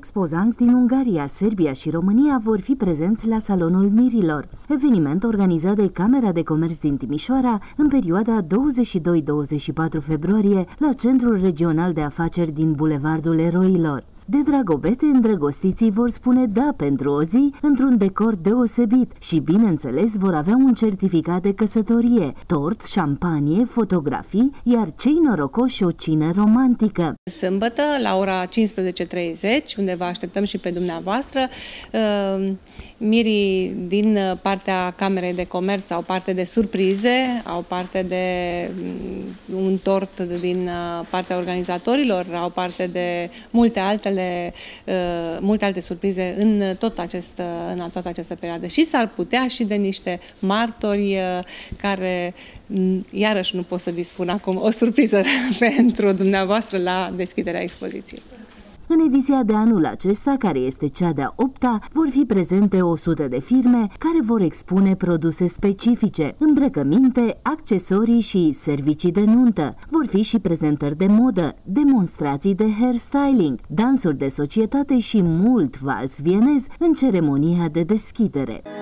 expozanți din Ungaria, Serbia și România vor fi prezenți la Salonul Mirilor, eveniment organizat de Camera de Comerț din Timișoara în perioada 22-24 februarie la Centrul Regional de Afaceri din Bulevardul Eroilor. De Dragobete, îndrăgostiții vor spune da pentru o zi într-un decor deosebit și, bineînțeles, vor avea un certificat de căsătorie, tort, șampanie, fotografii, iar cei norocoși o cină romantică. Sâmbătă, la ora 15:30, unde vă așteptăm și pe dumneavoastră, mirii din partea Camerei de Comerț au parte de surprize, au parte de un tort din partea organizatorilor, au parte de multe alte surprize în toată această perioadă. Și s-ar putea și de niște martori care, iarăși nu pot să vi spun acum, o surpriză pentru dumneavoastră la deschiderea expoziției. În ediția de anul acesta, care este cea de-a 8-a, vor fi prezente 100 de firme care vor expune produse specifice, îmbrăcăminte, accesorii și servicii de nuntă. Vor fi și prezentări de modă, demonstrații de hairstyling, dansuri de societate și mult vals vienez în ceremonia de deschidere.